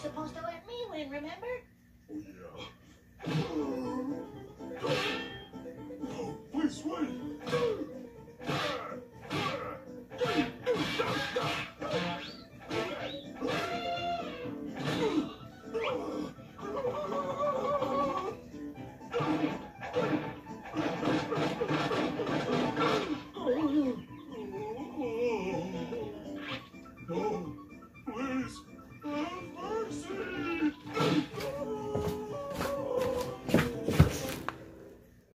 supposed to let me win, remember? Oh, yeah. No, please wait.